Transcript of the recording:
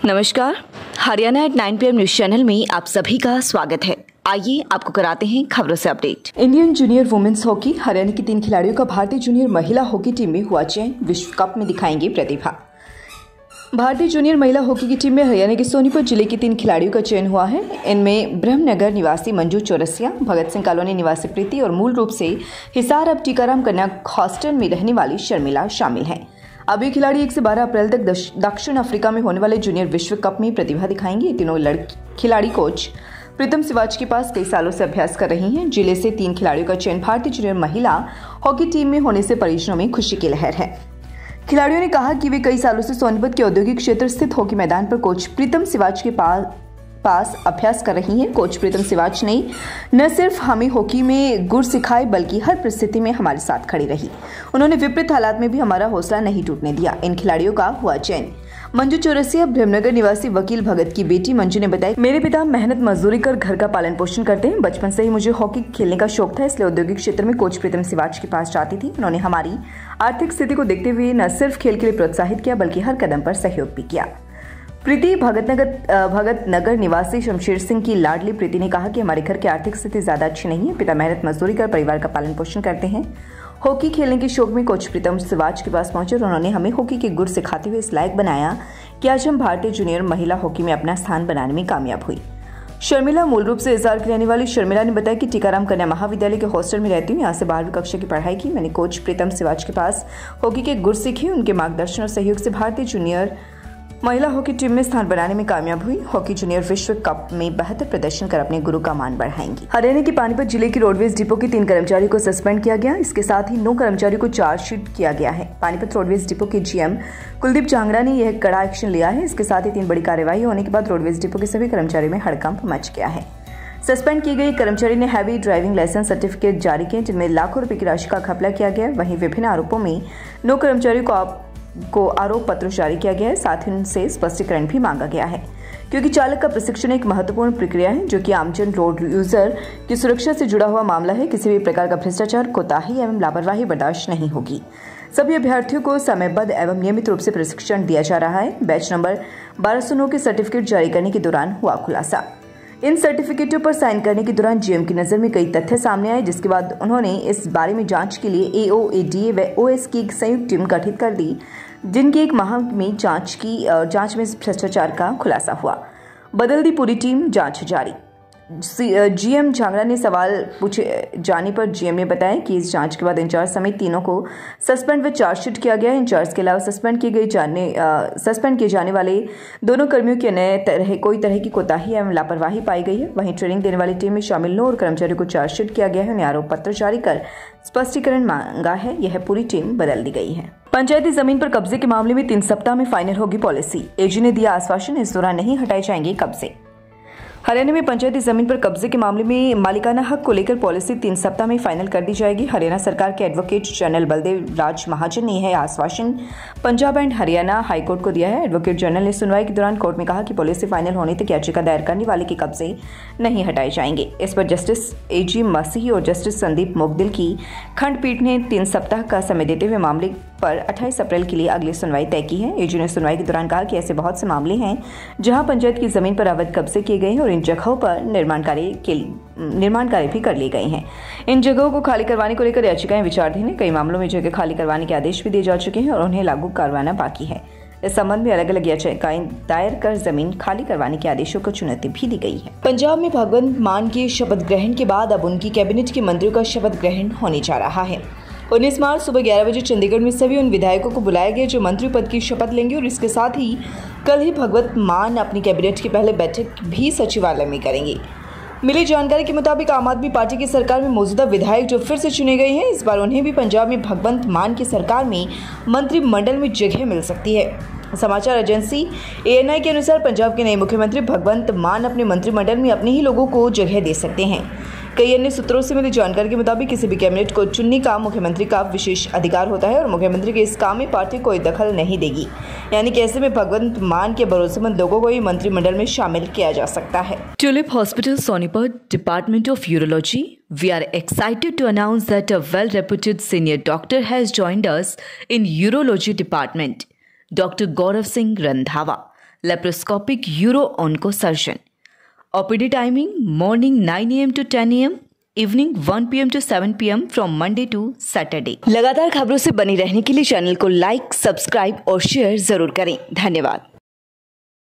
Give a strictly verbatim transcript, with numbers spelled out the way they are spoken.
नमस्कार, Haryana eight nine P M news channel में आप सभी का स्वागत है। आइए आपको कराते हैं खबरों से update. Indian junior women's hockey Haryana की तीन खिलाड़ियों का भारतीय जूनियर महिला हॉकी टीम में हुआ चयन। विश्व कप में दिखाएंगे प्रतिभा। भारतीय जूनियर महिला हॉकी की टीम में हरियाणा के सोनीपत जिले की तीन खिलाड़ियों का चयन हुआ है। इनमें ब्रह्मनगर निवासी मंजू चौरसिया, भगत सिंह कॉलोनी निवासी प्रीति और मूल रूप से हिसार अब टीकाराम कन्या हॉस्टल में रहने वाली शर्मिला शामिल हैं। अब ये खिलाड़ी एक से बारह अप्रैल तक दक्षिण अफ्रीका में होने वाले जूनियर विश्व कप में प्रतिभा दिखाएंगे। तीनों लड़की खिलाड़ी कोच प्रीतम सिवाच के पास कई सालों से अभ्यास कर रही हैं। जिले से तीन खिलाड़ियों का चयन भारतीय जूनियर महिला हॉकी टीम में होने से परिजनों में खुशी की लहर है। खिलाड़ियों ने कहा कि वे कई सालों से सोनीपत के औद्योगिक क्षेत्र स्थित हॉकी मैदान पर कोच प्रीतम सिवाच के पास पास अभ्यास कर रही हैं। कोच प्रीतम सिवाच ने न सिर्फ हमें हॉकी में गुर सिखाए बल्कि हर परिस्थिति में हमारे साथ खड़ी रही। उन्होंने विपरीत हालात में भी हमारा हौसला नहीं टूटने दिया। इन खिलाड़ियों का हुआ चयन। मंजू चौरसिया ब्रह्मनगर निवासी वकील भगत की बेटी मंजू ने बताया, मेरे पिता मेहनत मजदूरी कर घर का पालन पोषण करते हैं। बचपन से ही मुझे हॉकी खेलने का शौक था, इसलिए औद्योगिक क्षेत्र में कोच प्रीतम सिवाच के पास जाती थी। उन्होंने हमारी आर्थिक स्थिति को देखते हुए न सिर्फ खेल के लिए प्रोत्साहित किया बल्कि हर कदम पर सहयोग भी किया। प्रीति भगतनगर भगत नगर निवासी शमशेर सिंह की लाडली प्रीति ने कहा कि हमारे घर की आर्थिक स्थिति ज्यादा अच्छी नहीं है। पिता मेहनत मजदूरी कर परिवार का पालन पोषण करते हैं। हॉकी खेलने के शौक में कोच प्रीतम सिवाच के पास पहुंचे और उन्होंने हमें हॉकी के गुर सिखाते हुए इस लायक बनाया कि आज हम भारतीय जूनियर महिला हॉकी में अपना स्थान बनाने में कामयाब हुई। शर्मिला मूल रूप से हिसार की रहने वाली शर्मिला ने बताया कि टीकाराम कन्या महाविद्यालय के हॉस्टल में रहती हूँ। यहाँ से बारहवीं कक्षा की पढ़ाई की। मैंने कोच प्रीतम सिवाच के पास हॉकी के गुर सीखे। उनके मार्गदर्शन और सहयोग से भारतीय जूनियर महिला हॉकी टीम में स्थान बनाने में कामयाब हुई। हॉकी जूनियर विश्व कप में बेहतर प्रदर्शन कर अपने गुरु का मान बढ़ाएंगी। हरियाणा के पानीपत जिले की रोडवेज डिपो के तीन कर्मचारियों को सस्पेंड किया गया। इसके साथ ही नौ कर्मचारियों को चार्जशीट किया गया है। पानीपत रोडवेज डिपो के जीएम कुलदीप चांगड़ा ने यह कड़ा एक्शन लिया है। इसके साथ ही तीन बड़ी कार्यवाही होने के बाद रोडवेज डिपो के सभी कर्मचारियों में हड़कंप मच गया है। सस्पेंड किए गए कर्मचारी ने हैवी ड्राइविंग लाइसेंस सर्टिफिकेट जारी किए जिनमें लाखों रुपए की राशि का घपला किया गया। वहीं विभिन्न आरोपों में नौ कर्मचारियों को आप को आरोप पत्र जारी किया गया है। साथ ही उनसे स्पष्टीकरण भी मांगा गया है, क्योंकि चालक का प्रशिक्षण एक महत्वपूर्ण प्रक्रिया है जो कि आमजन रोड यूजर की सुरक्षा से जुड़ा हुआ मामला है। किसी भी प्रकार का भ्रष्टाचार, कोताही एवं लापरवाही बर्दाश्त नहीं होगी। सभी अभ्यर्थियों को समयबद्ध एवं नियमित रूप से प्रशिक्षण दिया जा रहा है। बैच नंबर बारह सौ नौ के सर्टिफिकेट जारी करने के दौरान हुआ खुलासा। इन सर्टिफिकेटों पर साइन करने के दौरान जीएम की नजर में कई तथ्य सामने आए, जिसके बाद उन्होंने इस बारे में जांच के लिए एओ, एडीए व ओएस की एक संयुक्त टीम गठित कर दी, जिनकी एक माह में जांच की जांच में भ्रष्टाचार का खुलासा हुआ। बदल दी पूरी टीम, जांच जारी। जीएम झांगड़ा ने सवाल पूछे जाने पर जीएम ने बताया कि इस जांच के बाद इंचार्ज समेत तीनों को सस्पेंड व चार्जशीट किया गया है। इंचार्ज के अलावा सस्पेंड किए गए जाने सस्पेंड किए जाने वाले दोनों कर्मियों की अन्य तरह कोई तरह की कोताही एवं लापरवाही पाई गई है। वहीं ट्रेनिंग देने वाली टीम में शामिल नौ और कर्मचारियों को चार्जशीट किया गया है। उन्हें आरोप पत्र जारी कर स्पष्टीकरण मांगा है। यह पूरी टीम बदल दी गई है। पंचायती जमीन पर कब्जे के मामले में तीन सप्ताह में फाइनल होगी पॉलिसी। एजी ने दिया आश्वासन, इस दौरान नहीं हटाए जाएंगे कब्जे। हरियाणा में पंचायती जमीन पर कब्जे के मामले में मालिकाना हक को लेकर पॉलिसी तीन सप्ताह में फाइनल कर दी जाएगी। हरियाणा सरकार के एडवोकेट जनरल बलदेव राज महाजन ने यह आश्वासन पंजाब एंड हरियाणा हाईकोर्ट को दिया है। एडवोकेट जनरल ने सुनवाई के दौरान कोर्ट में कहा कि पॉलिसी फाइनल होने तक याचिका दायर करने वाले के कब्जे नहीं हटाए जाएंगे। इस पर जस्टिस एजी मसीह और जस्टिस संदीप मोगदिल की खंडपीठ ने तीन सप्ताह का समय देते हुए मामले पर अट्ठाईस अप्रैल के लिए अगली सुनवाई तय की है। एजी ने सुनवाई के दौरान कहा कि ऐसे बहुत से मामले हैं जहां पंचायत की जमीन पर अवैध कब्जे किए गए हैं और इन जगहों पर निर्माण कार्य के निर्माण कार्य भी कर लिए गए हैं। इन जगहों को खाली करवाने को लेकर याचिकाएं विचाराधीन हैं। कई मामलों में जगह खाली करवाने के आदेश भी दिए जा चुके हैं और उन्हें लागू करवाना बाकी है। इस संबंध में अलग अलग याचिकाएं दायर कर जमीन खाली करवाने के आदेशों को चुनौती भी दी गई है। पंजाब में भगवंत मान के शपथ ग्रहण के बाद अब उनकी कैबिनेट के मंत्रियों का शपथ ग्रहण होने जा रहा है। उन्नीस मार्च सुबह ग्यारह बजे चंडीगढ़ में सभी उन विधायकों को बुलाया गया जो मंत्री पद की शपथ लेंगे और इसके साथ ही कल ही भगवंत मान अपनी कैबिनेट की पहले बैठक भी सचिवालय में करेंगे। मिली जानकारी के मुताबिक आम आदमी पार्टी की सरकार में मौजूदा विधायक जो फिर से चुने गए हैं, इस बार उन्हें भी पंजाब में भगवंत मान की सरकार में मंत्रिमंडल में जगह मिल सकती है। समाचार एजेंसी एएनआई के अनुसार पंजाब के नए मुख्यमंत्री भगवंत मान अपने मंत्रिमंडल में अपने ही लोगों को जगह दे सकते हैं। कई अन्य सूत्रों से मिली जानकारी के मुताबिक किसी भी कैबिनेट को चुनने का मुख्यमंत्री का विशेष अधिकार होता है और मुख्यमंत्री के इस काम में पार्टी कोई दखल नहीं देगी। यानी कि ऐसे में भगवंत मान के भरोसेमंद लोगों को ही मंत्रिमंडल में शामिल किया जा सकता है। Tulip hospital Sonipat, department of urology, We are excited to announce that a well-reputed senior doctor has joined us in Urology Department, Doctor Gaurav Singh Randhawa. Laparoscopic uro onco surgeon. OPD timing morning nine A M to ten A M, evening one P M to seven P M from Monday to Saturday. लगातार खबरों से बनी रहने के लिए channel को like, subscribe और share जरूर करें। धन्यवाद।